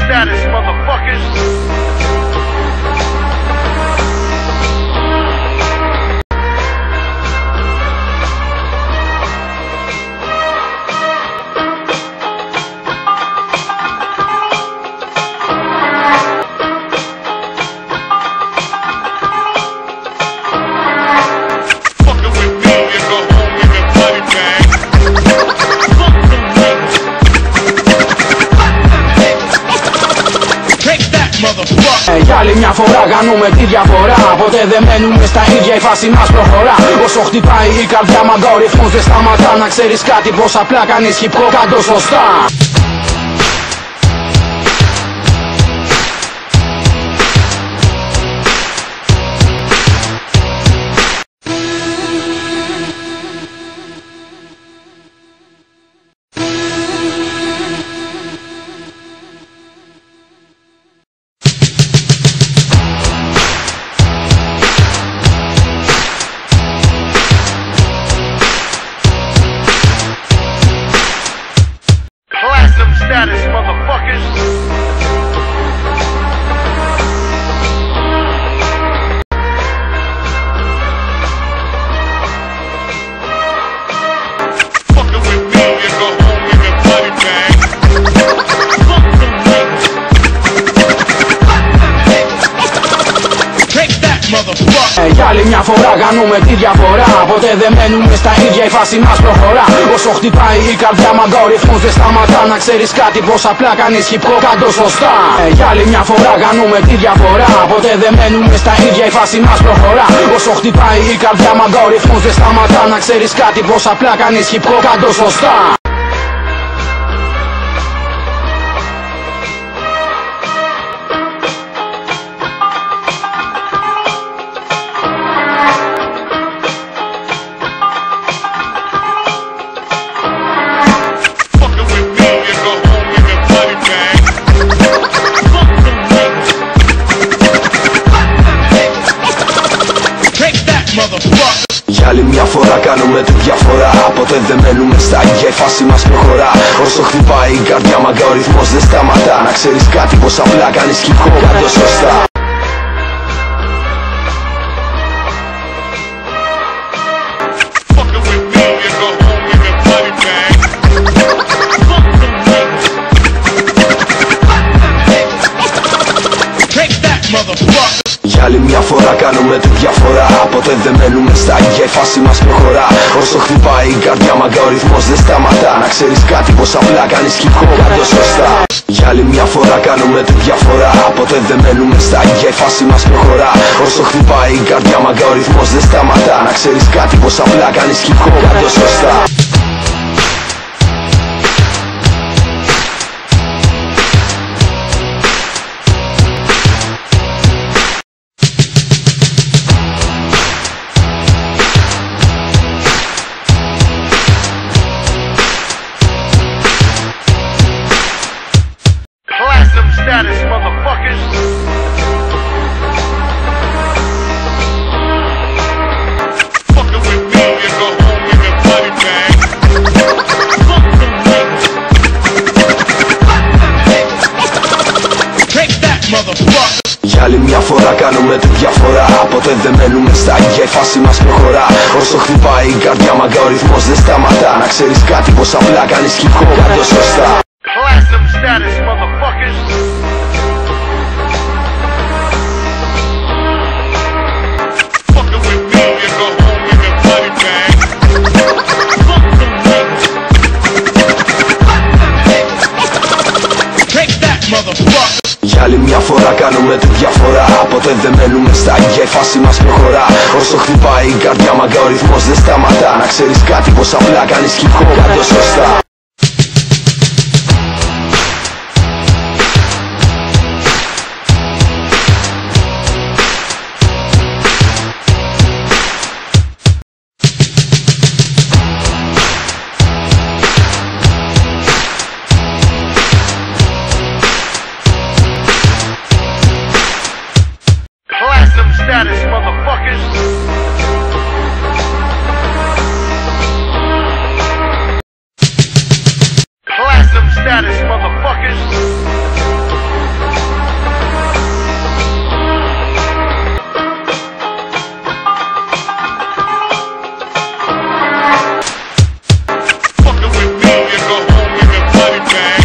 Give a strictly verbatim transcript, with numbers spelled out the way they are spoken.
status, motherfuckers. Για άλλη μια φορά κάνουμε τη διαφορά. Ποτέ δεν μένουμε στα ίδια, η φάση μας προχωρά. Όσο χτυπάει η καρδιά μαντά ο ρυθμός δεν σταματά. Να ξέρεις κάτι πως απλά κάνεις hip hop, κάντο σωστά. Status, motherfuckers. Fucking with me, you go home in your body bag. Take that, motherfucker. Για άλλη μια φορά κάνουμε τη διαφορά. Ποτέ δεν μένουμε στα ίδια, η φάση μας προχωρά. Όσο χτυπάει η καρδιά μαντά ο ρυθμός δεν σταματά. Να ξέρεις κάτι πως απλά κάνεις hip hop, κάντο σωστά. Για άλλη μια φορά κάνουμε τη διαφορά. Ποτέ δεν μένουμε στα ίδια, η φάση μας προχωρά. Όσο χτυπάει η καρδιά μαντά ο ρυθμός δεν σταματά. Να ξέρεις κάτι πως απλά κάνεις hip hop, κάντο σωστά. Για άλλη μια φορά κάνουμε τη διαφορά. Ποτέ δεν μένουμε στα ίδια, η φάση μας προχωρά. Όσο χτυπάει η καρδιά μαγκά ο ρυθμός δεν σταματά. Να ξέρεις κάτι πως απλά κάνεις hip hop, κάντο σωστά. Για άλλη μια φορά κάνουμε τη διαφορά. Ποτέ δεν μένουμε στα ίδια, η φάση μας προχωρά. Όσο χτυπάει η καρδιά μαγκά ο ρυθμός δεν σταματά. Να ξέρεις κάτι πως απλά κάνεις hip hop, κάντο σωστά. Για άλλη μια φορά κάνουμε τη διαφορά. Ποτέ δεν μένουμε στα ίδια, η φάση μας προχωρά. Όσο χτυπάει η καρδιά μαγκά ο ρυθμός δεν σταματά. Να ξέρεις κάτι πως απλά κάνεις hip hop, κάντο σωστά. Status, motherfuckers. Fucking with me, you go home in your body bag. Take that, motherfucker. Για άλλη μια φορά κάνουμε τη διαφορά. Ποτέ δεν μένουμε στα ίδια, η φάση μας προχωρά. Όσο χτυπάει η καρδιά μαγκά ο ρυθμός δεν σταματά. Να ξέρεις κάτι πως απλά κάνεις hip hop, κάντο σωστά. Platinum status, motherfuckers. Fucking with me, you go home in your body bag. Take that, motherfucker. Για άλλη μια φορά κάνουμε τη διαφορά. Ποτέ δεν μένουμε στα ίδια, η φάση μας προχωρά. Όσο χτυπάει η καρδιά μαγκά ο ρυθμός δεν σταματά. Να ξέρεις κάτι πως απλά κάνεις hip hop, κάντο σωστά. Platinum status, motherfuckers. Fucking with me, you go home in your body bag. Take that, motherfucker. Για άλλη μια φορά κάνουμε τη διαφορά. Ποτέ δεν μένουμε στα ίδια, η φάση μας προχωρά. Όσο χτυπάει η καρδιά μαγκά ο ρυθμός δεν σταματά. Να ξέρεις κάτι πως απλά κάνεις hip hop, κάντο σωστά. Για άλλη μια φορά κάνουμε τη διαφορά. Ποτέ δεν μένουμε στα ίδια, η φάση μας προχωρά. Όσο χτυπάει η καρδιά μαγκά ο ρυθμός δεν σταματά. Να ξέρεις κάτι πως απλά κάνεις hip hop, κάντο σωστά. Platinum status, motherfuckers. Platinum status, motherfuckers. body bag.